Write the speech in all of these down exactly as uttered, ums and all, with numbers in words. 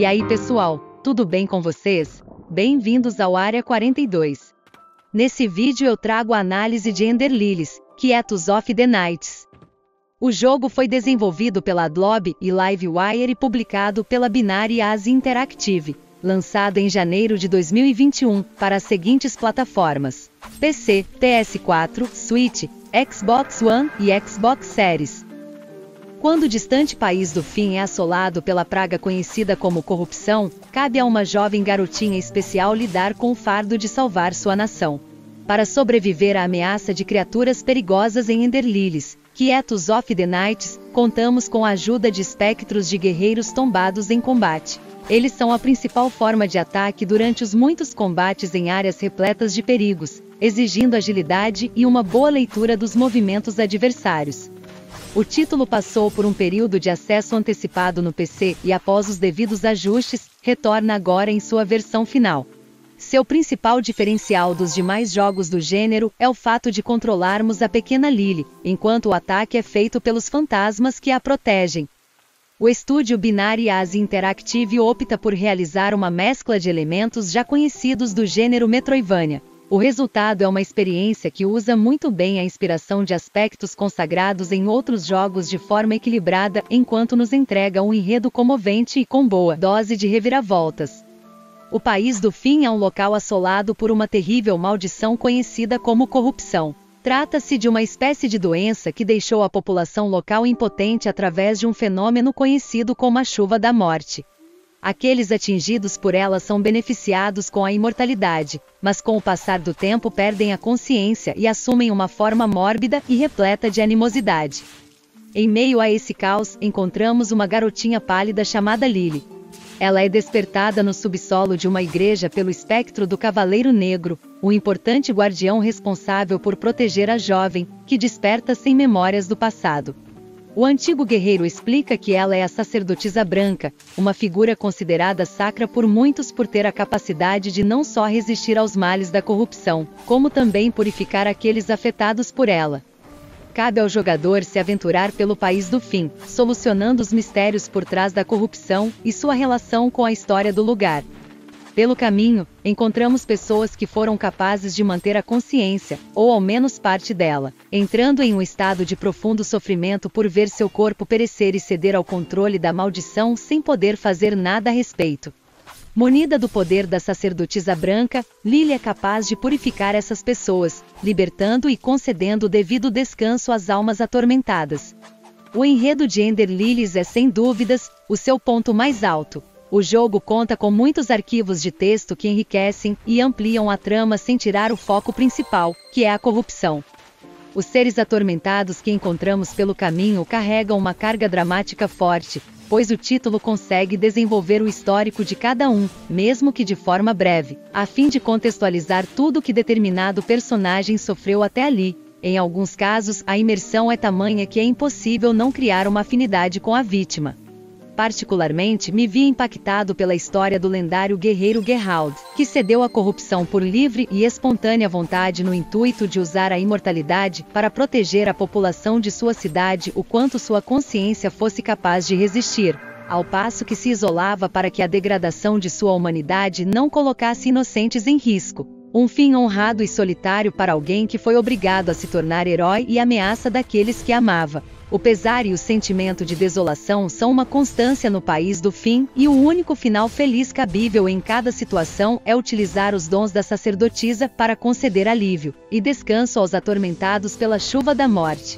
E aí pessoal, tudo bem com vocês? Bem-vindos ao Área quarenta e dois. Nesse vídeo eu trago a análise de Ender Lilies, Quietus of the Nights. O jogo foi desenvolvido pela Adlob e Livewire e publicado pela Binary As Interactive, lançado em janeiro de dois mil e vinte e um, para as seguintes plataformas: P C, P S quatro, Switch, Xbox One e Xbox Series. Quando o distante país do fim é assolado pela praga conhecida como corrupção, cabe a uma jovem garotinha especial lidar com o fardo de salvar sua nação. Para sobreviver à ameaça de criaturas perigosas em Ender Lilies, Quietus of the Nights, contamos com a ajuda de espectros de guerreiros tombados em combate. Eles são a principal forma de ataque durante os muitos combates em áreas repletas de perigos, exigindo agilidade e uma boa leitura dos movimentos adversários. O título passou por um período de acesso antecipado no P C e, após os devidos ajustes, retorna agora em sua versão final. Seu principal diferencial dos demais jogos do gênero é o fato de controlarmos a pequena Lily, enquanto o ataque é feito pelos fantasmas que a protegem. O estúdio Binary As Interactive opta por realizar uma mescla de elementos já conhecidos do gênero Metroidvania. O resultado é uma experiência que usa muito bem a inspiração de aspectos consagrados em outros jogos de forma equilibrada, enquanto nos entrega um enredo comovente e com boa dose de reviravoltas. O país do fim é um local assolado por uma terrível maldição conhecida como corrupção. Trata-se de uma espécie de doença que deixou a população local impotente através de um fenômeno conhecido como a chuva da morte. Aqueles atingidos por ela são beneficiados com a imortalidade, mas com o passar do tempo perdem a consciência e assumem uma forma mórbida e repleta de animosidade. Em meio a esse caos, encontramos uma garotinha pálida chamada Lily. Ela é despertada no subsolo de uma igreja pelo espectro do Cavaleiro Negro, um importante guardião responsável por proteger a jovem, que desperta sem memórias do passado. O antigo guerreiro explica que ela é a sacerdotisa branca, uma figura considerada sacra por muitos por ter a capacidade de não só resistir aos males da corrupção, como também purificar aqueles afetados por ela. Cabe ao jogador se aventurar pelo país do fim, solucionando os mistérios por trás da corrupção e sua relação com a história do lugar. Pelo caminho, encontramos pessoas que foram capazes de manter a consciência, ou ao menos parte dela, entrando em um estado de profundo sofrimento por ver seu corpo perecer e ceder ao controle da maldição sem poder fazer nada a respeito. Munida do poder da sacerdotisa branca, Lily é capaz de purificar essas pessoas, libertando e concedendo o devido descanso às almas atormentadas. O enredo de Ender Lilies é sem dúvidas o seu ponto mais alto. O jogo conta com muitos arquivos de texto que enriquecem e ampliam a trama sem tirar o foco principal, que é a corrupção. Os seres atormentados que encontramos pelo caminho carregam uma carga dramática forte, pois o título consegue desenvolver o histórico de cada um, mesmo que de forma breve, a fim de contextualizar tudo que determinado personagem sofreu até ali. Em alguns casos, a imersão é tamanha que é impossível não criar uma afinidade com a vítima. Particularmente, me vi impactado pela história do lendário guerreiro Geralt, que cedeu à corrupção por livre e espontânea vontade no intuito de usar a imortalidade para proteger a população de sua cidade o quanto sua consciência fosse capaz de resistir, ao passo que se isolava para que a degradação de sua humanidade não colocasse inocentes em risco. Um fim honrado e solitário para alguém que foi obrigado a se tornar herói e ameaça daqueles que amava. O pesar e o sentimento de desolação são uma constância no país do fim, e o único final feliz cabível em cada situação é utilizar os dons da sacerdotisa para conceder alívio e descanso aos atormentados pela chuva da morte.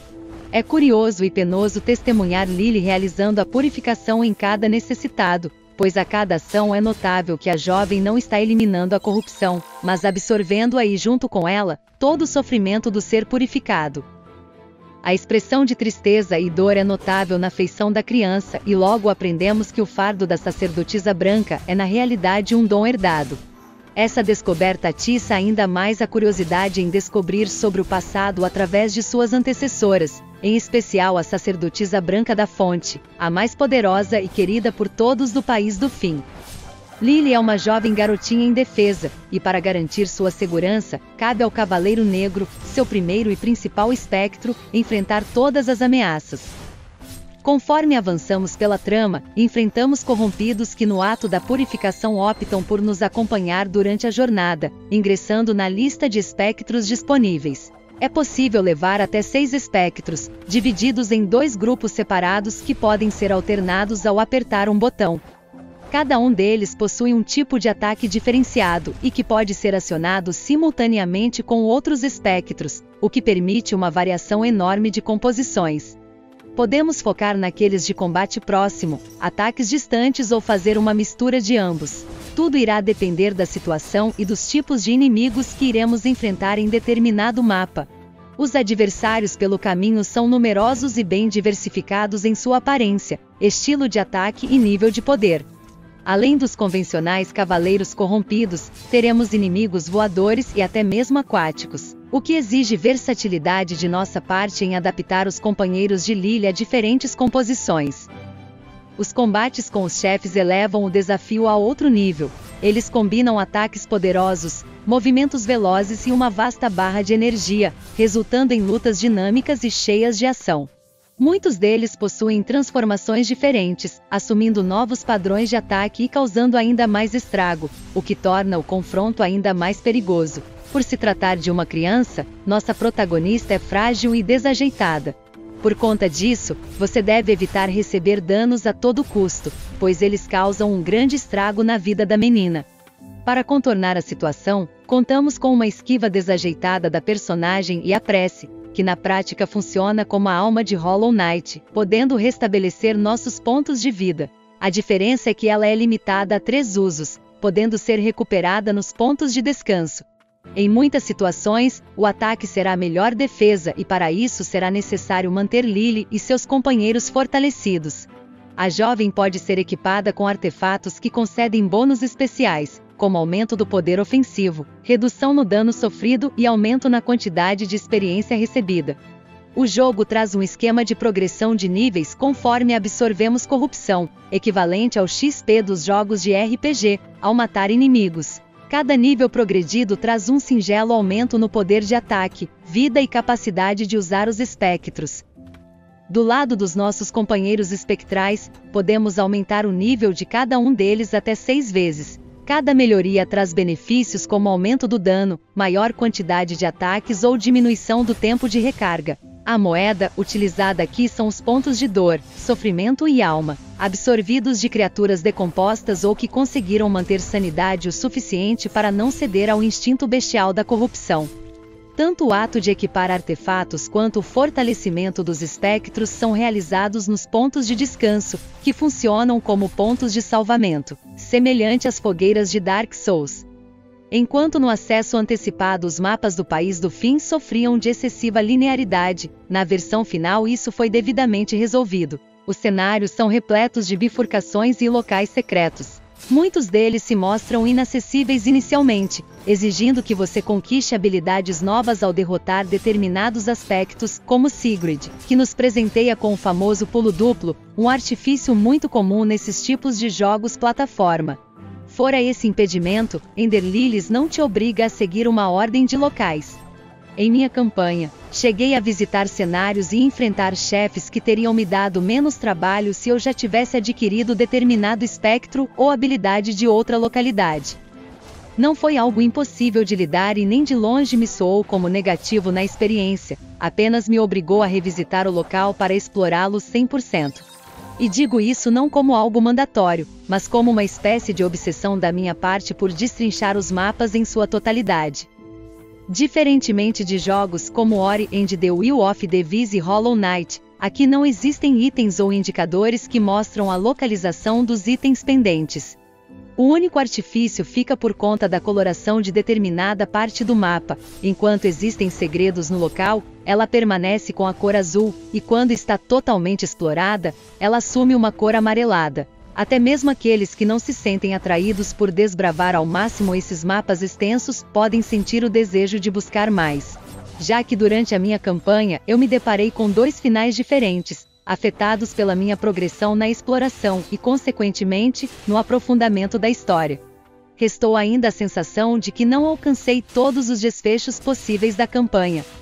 É curioso e penoso testemunhar Lily realizando a purificação em cada necessitado, pois a cada ação é notável que a jovem não está eliminando a corrupção, mas absorvendo-a e, junto com ela, todo o sofrimento do ser purificado. A expressão de tristeza e dor é notável na feição da criança e logo aprendemos que o fardo da sacerdotisa branca é na realidade um dom herdado. Essa descoberta atiça ainda mais a curiosidade em descobrir sobre o passado através de suas antecessoras, em especial a sacerdotisa branca da fonte, a mais poderosa e querida por todos do país do fim. Lily é uma jovem garotinha indefesa, e para garantir sua segurança, cabe ao Cavaleiro Negro, seu primeiro e principal espectro, enfrentar todas as ameaças. Conforme avançamos pela trama, enfrentamos corrompidos que no ato da purificação optam por nos acompanhar durante a jornada, ingressando na lista de espectros disponíveis. É possível levar até seis espectros, divididos em dois grupos separados que podem ser alternados ao apertar um botão. Cada um deles possui um tipo de ataque diferenciado e que pode ser acionado simultaneamente com outros espectros, o que permite uma variação enorme de composições. Podemos focar naqueles de combate próximo, ataques distantes ou fazer uma mistura de ambos. Tudo irá depender da situação e dos tipos de inimigos que iremos enfrentar em determinado mapa. Os adversários pelo caminho são numerosos e bem diversificados em sua aparência, estilo de ataque e nível de poder. Além dos convencionais cavaleiros corrompidos, teremos inimigos voadores e até mesmo aquáticos, o que exige versatilidade de nossa parte em adaptar os companheiros de Lily a diferentes composições. Os combates com os chefes elevam o desafio a outro nível. Eles combinam ataques poderosos, movimentos velozes e uma vasta barra de energia, resultando em lutas dinâmicas e cheias de ação. Muitos deles possuem transformações diferentes, assumindo novos padrões de ataque e causando ainda mais estrago, o que torna o confronto ainda mais perigoso. Por se tratar de uma criança, nossa protagonista é frágil e desajeitada. Por conta disso, você deve evitar receber danos a todo custo, pois eles causam um grande estrago na vida da menina. Para contornar a situação, contamos com uma esquiva desajeitada da personagem e a prece, que na prática funciona como a alma de Hollow Knight, podendo restabelecer nossos pontos de vida. A diferença é que ela é limitada a três usos, podendo ser recuperada nos pontos de descanso. Em muitas situações, o ataque será a melhor defesa e para isso será necessário manter Lily e seus companheiros fortalecidos. A jovem pode ser equipada com artefatos que concedem bônus especiais, como aumento do poder ofensivo, redução no dano sofrido e aumento na quantidade de experiência recebida. O jogo traz um esquema de progressão de níveis conforme absorvemos corrupção, equivalente ao X P dos jogos de R P G, ao matar inimigos. Cada nível progredido traz um singelo aumento no poder de ataque, vida e capacidade de usar os espectros. Do lado dos nossos companheiros espectrais, podemos aumentar o nível de cada um deles até seis vezes. Cada melhoria traz benefícios como aumento do dano, maior quantidade de ataques ou diminuição do tempo de recarga. A moeda utilizada aqui são os pontos de dor, sofrimento e alma, absorvidos de criaturas decompostas ou que conseguiram manter sanidade o suficiente para não ceder ao instinto bestial da corrupção. Tanto o ato de equipar artefatos quanto o fortalecimento dos espectros são realizados nos pontos de descanso, que funcionam como pontos de salvamento, semelhante às fogueiras de Dark Souls. Enquanto no acesso antecipado os mapas do País do Fim sofriam de excessiva linearidade, na versão final isso foi devidamente resolvido. Os cenários são repletos de bifurcações e locais secretos. Muitos deles se mostram inacessíveis inicialmente, exigindo que você conquiste habilidades novas ao derrotar determinados aspectos, como Sigrid, que nos presenteia com o famoso pulo duplo, um artifício muito comum nesses tipos de jogos plataforma. Fora esse impedimento, Ender Lilies não te obriga a seguir uma ordem de locais. Em minha campanha, cheguei a visitar cenários e enfrentar chefes que teriam me dado menos trabalho se eu já tivesse adquirido determinado espectro ou habilidade de outra localidade. Não foi algo impossível de lidar e nem de longe me soou como negativo na experiência, apenas me obrigou a revisitar o local para explorá-lo cem por cento. E digo isso não como algo mandatório, mas como uma espécie de obsessão da minha parte por destrinchar os mapas em sua totalidade. Diferentemente de jogos como Ori and the Will of the Wisps e Hollow Knight, aqui não existem itens ou indicadores que mostram a localização dos itens pendentes. O único artifício fica por conta da coloração de determinada parte do mapa. Enquanto existem segredos no local, ela permanece com a cor azul, e quando está totalmente explorada, ela assume uma cor amarelada. Até mesmo aqueles que não se sentem atraídos por desbravar ao máximo esses mapas extensos podem sentir o desejo de buscar mais. Já que durante a minha campanha eu me deparei com dois finais diferentes, afetados pela minha progressão na exploração e, consequentemente, no aprofundamento da história. Restou ainda a sensação de que não alcancei todos os desfechos possíveis da campanha.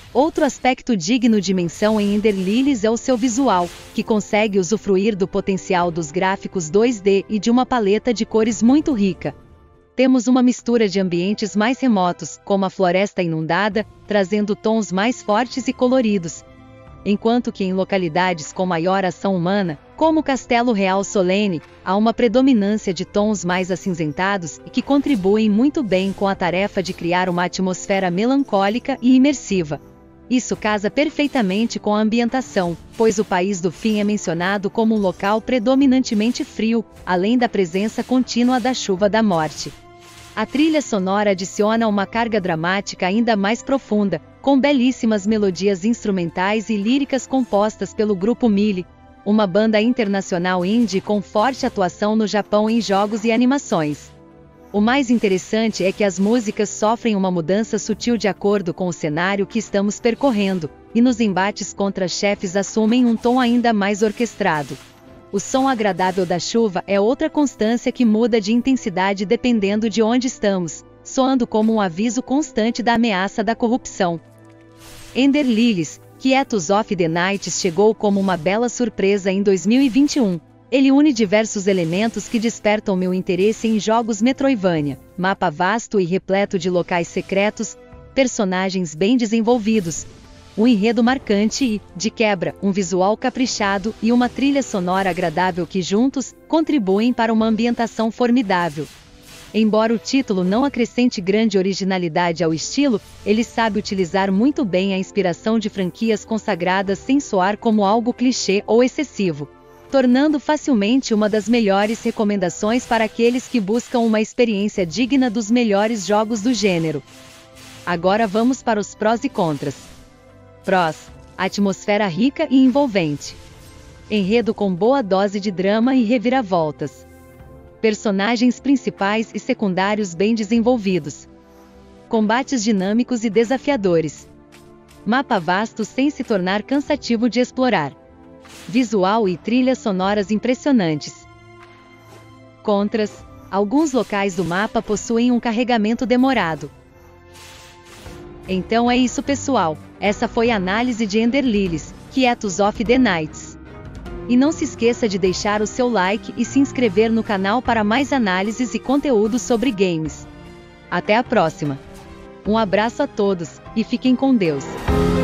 Outro aspecto digno de menção em Ender Lilies é o seu visual, que consegue usufruir do potencial dos gráficos dois D e de uma paleta de cores muito rica. Temos uma mistura de ambientes mais remotos, como a floresta inundada, trazendo tons mais fortes e coloridos, enquanto que em localidades com maior ação humana, como o Castelo Real Solene, há uma predominância de tons mais acinzentados e que contribuem muito bem com a tarefa de criar uma atmosfera melancólica e imersiva. Isso casa perfeitamente com a ambientação, pois o País do Fim é mencionado como um local predominantemente frio, além da presença contínua da chuva da morte. A trilha sonora adiciona uma carga dramática ainda mais profunda, com belíssimas melodias instrumentais e líricas compostas pelo grupo Mili, uma banda internacional indie com forte atuação no Japão em jogos e animações. O mais interessante é que as músicas sofrem uma mudança sutil de acordo com o cenário que estamos percorrendo, e nos embates contra chefes assumem um tom ainda mais orquestrado. O som agradável da chuva é outra constância que muda de intensidade dependendo de onde estamos, soando como um aviso constante da ameaça da corrupção. Ender Lilies, Quietus of the Nights chegou como uma bela surpresa em dois mil e vinte e um. Ele une diversos elementos que despertam meu interesse em jogos Metroidvania, mapa vasto e repleto de locais secretos, personagens bem desenvolvidos, um enredo marcante e, de quebra, um visual caprichado e uma trilha sonora agradável que juntos contribuem para uma ambientação formidável. Embora o título não acrescente grande originalidade ao estilo, ele sabe utilizar muito bem a inspiração de franquias consagradas sem soar como algo clichê ou excessivo, tornando facilmente uma das melhores recomendações para aqueles que buscam uma experiência digna dos melhores jogos do gênero. Agora vamos para os prós e contras. Prós: atmosfera rica e envolvente. Enredo com boa dose de drama e reviravoltas. Personagens principais e secundários bem desenvolvidos. Combates dinâmicos e desafiadores. Mapa vasto sem se tornar cansativo de explorar. Visual e trilhas sonoras impressionantes. Contras: alguns locais do mapa possuem um carregamento demorado. Então é isso, pessoal. Essa foi a análise de Ender Lilies, Quietus of the Nights. E não se esqueça de deixar o seu like e se inscrever no canal para mais análises e conteúdos sobre games. Até a próxima. Um abraço a todos, e fiquem com Deus.